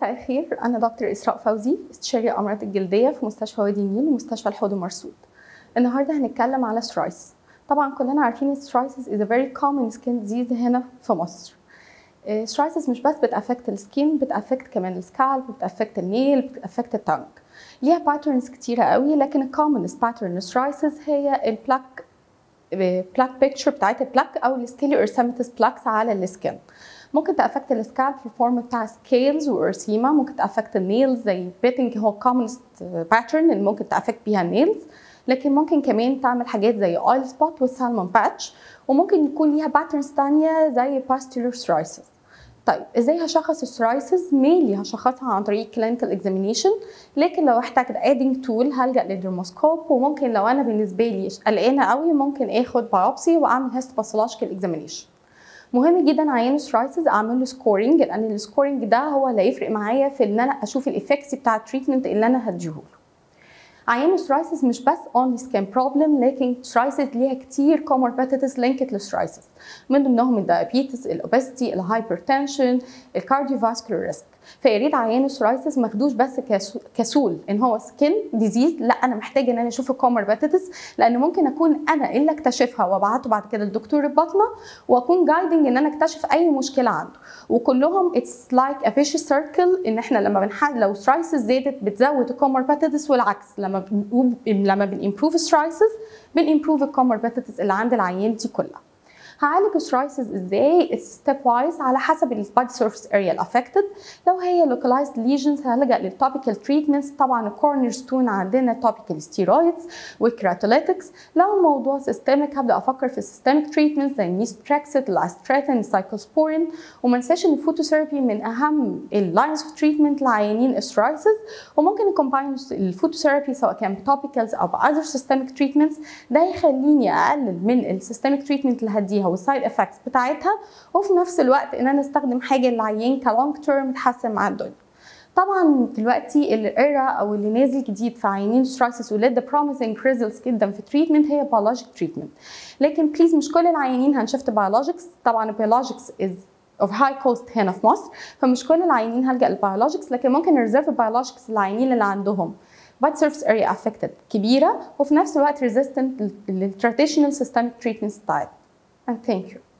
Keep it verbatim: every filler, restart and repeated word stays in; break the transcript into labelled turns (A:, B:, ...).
A: مساء الخير. أنا دكتور إسراء فوزي، استشاري الأمراض الجلدية في مستشفى وادي النيل ومستشفى الحوض ومرصود. النهارده هنتكلم على psoriasis. طبعا كلنا عارفين psoriasis is a very common skin disease هنا في مصر. psoriasis مش بس بتأفكت السكين، بتأفكت كمان السكالب، بتأفكت النيل، بتأفكت التانج. ليها باترنز كتيرة قوي، لكن الكومنست باترن psoriasis هي البلاك بلاك بيكتشر بتاعت البلاك او السكيلي ارسامتس بلاكس على السكين. ممكن تأفكت السكالب في الفورم بتاع سكيلز وارسيما، ممكن تأفكت النيلز زي بيتنج هو كومنست باترن اللي ممكن تأفكت بيها النيلز، لكن ممكن كمان تعمل حاجات زي اويل سبوت والسالمون باتش، وممكن يكون ليها باترنز تانية زي باستولار psoriasis. طيب ازاي هشخص السورايسز؟ مينلي هشخصها عن طريق كلينيكال اكزامينيشن، لكن لو احتاجت ادنج تول هلجأ للدرموسكوب، وممكن لو انا بالنسبه لي قلقانه قوي ممكن اخد بايوبسي واعمل هيستوباثولوجيكال اكزامينيشن. مهم جدا عيان السورايسز اعمل له سكورنج، لان السكورنج ده هو اللي هيفرق معايا في ان انا اشوف الايفكتس بتاع التريتمنت اللي انا هديهوله. عيان السورايسز مش بس اونلي سكين بروبلم، لكن السورايسز ليها كتير كوموربيديتيز لينكد للسورايسز، من ضمنهم الدايابيتس، الاوبستي، الهايبرتنشن، الكارديوفاسكولار ريسك. فيا ريت عيان السورايسز ما اخدوش بس كسول ان هو سكين ديزيز، لا انا محتاجه ان انا اشوف الكوموربيديتيز، لان ممكن اكون انا اللي اكتشفها وابعته بعد كده لدكتور الباطنه، واكون جايدنج ان انا اكتشف اي مشكله عنده. وكلهم اتس لايك ا فيش سيركل، ان احنا لما بنحل لو سورايسز زادت بتزود الكوموربيديتيز، والعكس لما بن لما بنimprove السورايسز بنimprove الكوموربيديتيز اللي عند العيان دي كلها. هعالج السورايسز ازاي؟ ستيب وايز على حسب البادي سيرفيس اريا الافكتد. لو هي لوكالايزد ليجنز هلجأ للتوبيكال تريتمنتس، طبعا الكورنر ستون عندنا توبيكال ستيرويدز والكراتوليتكس. لو موضوع سيستميك هبدا افكر في السيستميك تريتمنتس زي الميستريكسيت، الاستراتين، السايكلوسبورين. وما ننساش ان الفوتوثيرابي من اهم اللاينز اوف تريتمنت لعيانين السورايسز، وممكن نكومباين الفوتوثيرابي سواء كان توبيكالز او باذر سيستميك تريتمنتس. ده يخليني اقلل من السيستميك تريتمنت اللي هديها والسايد افكتس بتاعتها، وفي نفس الوقت ان انا استخدم حاجه للعيان كلونج تيرم تحسن مع الدنيا. طبعا دلوقتي الايرا او اللي نازل جديد في عيانين السورايسز ولاد بروميسنج ريزلتس جدا في تريتمنت هي بيولوجيك تريتمنت، لكن بليز مش كل العيانين هنشفت بيولوجيكس. طبعا البيولوجيكس از اوف هاي كوست هنا في مصر، فمش كل العيانين هلجأ للبيولوجيكس، لكن ممكن نريزيرف البيولوجيكس للعيانين اللي عندهم body surface area affected كبيره، وفي نفس الوقت resistant للتراديشنال systemic treatment style. And thank you.